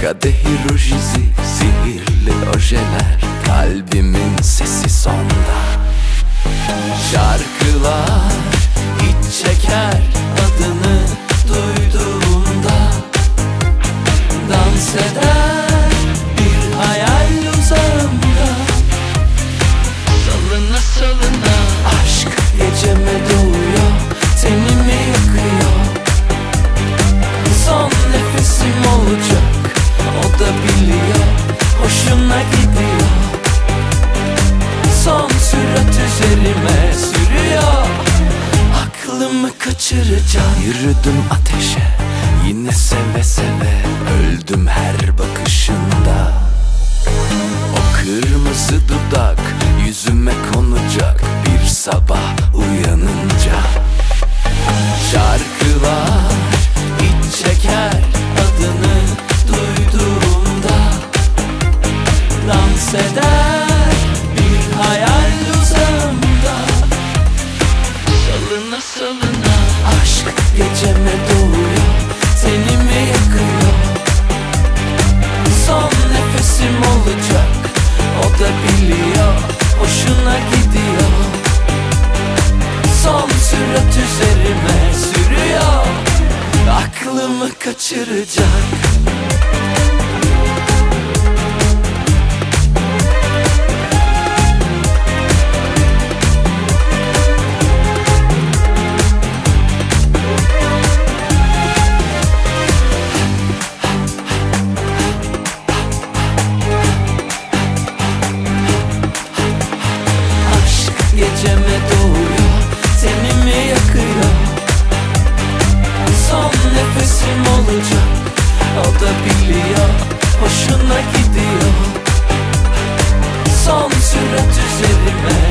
Kadehi rujizi, sihirli ojeler, kalbimin sesi sonda. Şarkılar iç çeker adını duyduğumda. Dans eder bir hayal uzağımda. Salına salına aşk geceme doğuyor, tenimi yakıyor. Son nefesim olacak, o da biliyor, hoşuna gidiyor. Son sürat üzerime sürüyor, aklımı kaçıracak. Yürüdüm ateşe, yine seve seve, öldüm her bakışında. O kırmızı dudak yüzüme konacak bir sabah uyanınca. Şarkılar iç çeker adını duyduğumda. Dans eder bir hayal uzağımda. Salına salına aşk geceme doğuyor, tenimi yakıyor. Son nefesim olacak, o da biliyor, hoşuna gidiyor. Son sürat üzerime sürüyor, aklımı kaçıracak. Geceme doğuyor, tenimi yakıyor. Son nefesim olacak, o da biliyor, hoşuna gidiyor. Son sürat üzerime